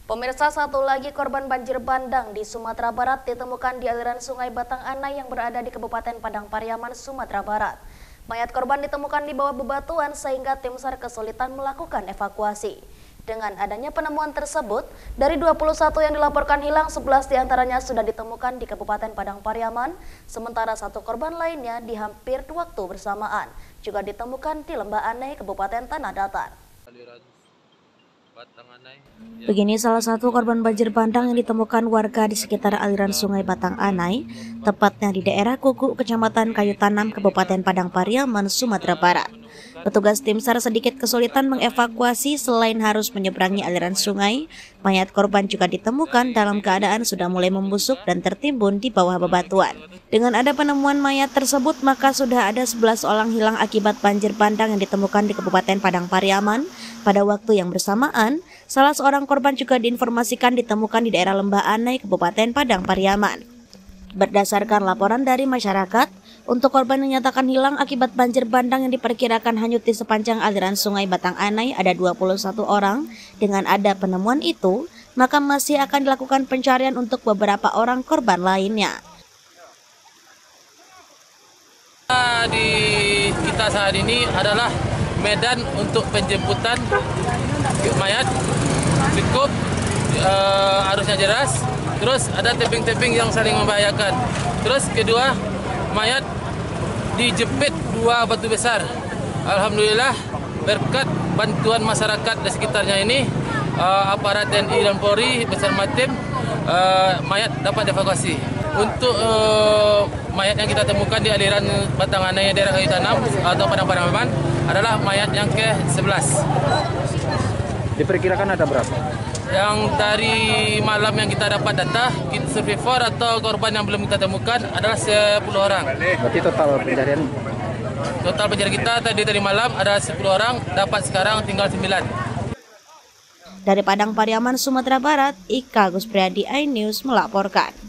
Pemirsa, satu lagi korban banjir bandang di Sumatera Barat ditemukan di aliran Sungai Batang Anai yang berada di Kabupaten Padang Pariaman, Sumatera Barat. Mayat korban ditemukan di bawah bebatuan sehingga tim SAR kesulitan melakukan evakuasi. Dengan adanya penemuan tersebut, dari 21 yang dilaporkan hilang, 11 diantaranya sudah ditemukan di Kabupaten Padang Pariaman, sementara satu korban lainnya di hampir waktu bersamaan juga ditemukan di Lembah Anai, Kabupaten Tanah Datar. Begini salah satu korban banjir bandang yang ditemukan warga di sekitar aliran Sungai Batang Anai, tepatnya di daerah Kuku, Kecamatan Kayu Tanam, Kabupaten Padang Pariaman, Sumatera Barat. Petugas tim SAR sedikit kesulitan mengevakuasi selain harus menyeberangi aliran sungai. Mayat korban juga ditemukan dalam keadaan sudah mulai membusuk dan tertimbun di bawah bebatuan. Dengan ada penemuan mayat tersebut, maka sudah ada 11 orang hilang akibat banjir bandang yang ditemukan di Kabupaten Padang Pariaman. Pada waktu yang bersamaan, salah seorang korban juga diinformasikan ditemukan di daerah Lembah Anai, Kabupaten Padang Pariaman. Berdasarkan laporan dari masyarakat, untuk korban yang dinyatakan hilang akibat banjir bandang yang diperkirakan hanyut di sepanjang aliran Sungai Batang Anai ada 21 orang. Dengan ada penemuan itu, maka masih akan dilakukan pencarian untuk beberapa orang korban lainnya. Di kita saat ini adalah medan untuk penjemputan mayat, cukup arusnya deras, terus ada tebing-tebing yang saling membahayakan. Terus kedua, mayat dijepit 2 batu besar. Alhamdulillah berkat bantuan masyarakat di sekitarnya ini, aparat TNI dan Polri bersama tim, mayat dapat dievakuasi. Untuk mayat yang kita temukan di aliran Batang Anai daerah Kayu Tanam atau Padang Pariaman adalah mayat yang ke-11. Diperkirakan ada berapa? Yang dari malam yang kita dapat data, survivor atau korban yang belum kita temukan adalah 10 orang. Berarti total pencarian? Total pencarian kita tadi malam ada 10 orang, dapat sekarang tinggal 9. Dari Padang Pariaman, Sumatera Barat, Ika Gus Priadi, iNews melaporkan.